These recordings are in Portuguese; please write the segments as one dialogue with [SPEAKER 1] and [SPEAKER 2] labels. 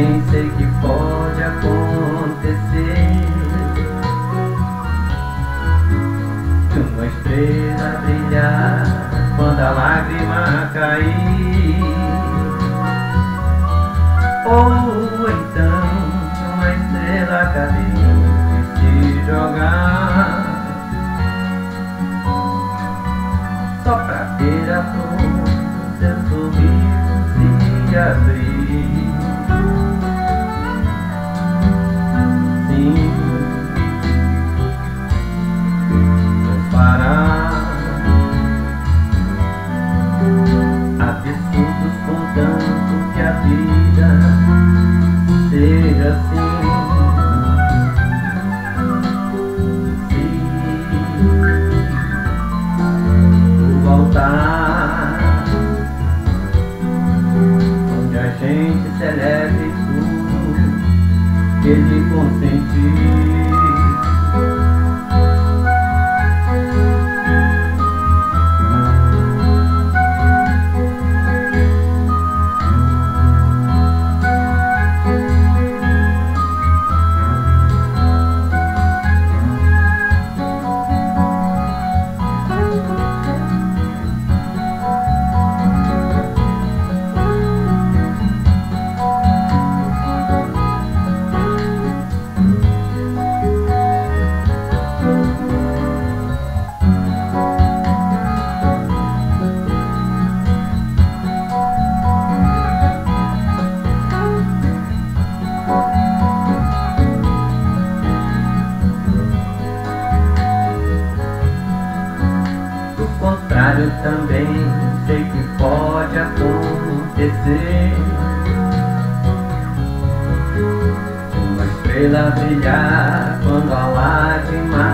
[SPEAKER 1] também sei que pode acontecer de uma estrela brilhar quando a lágrima cair, ou então uma estrela cadente se jogar só pra ver a flor do seu sorriso se abrir. Sim, vou parar absurdos contanto que a vida seja assim. Onde a gente celebre tudo que ele consentir. Eu também sei que pode acontecer uma estrela brilhar quando a lágrima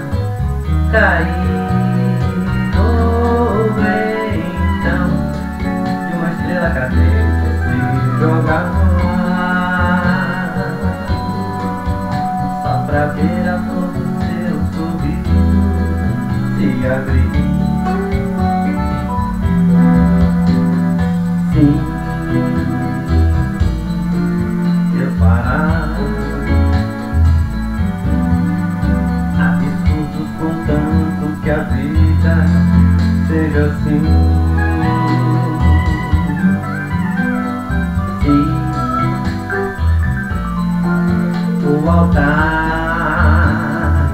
[SPEAKER 1] cair, ou então de uma estrela cadente se jogar só pra ver a flor do seu sorriso se abrir. Sim, eu parar absurdos contanto que a vida seja assim. Sim, o altar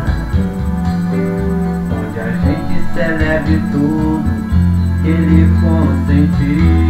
[SPEAKER 1] onde a gente celebre tudo que ele consentir.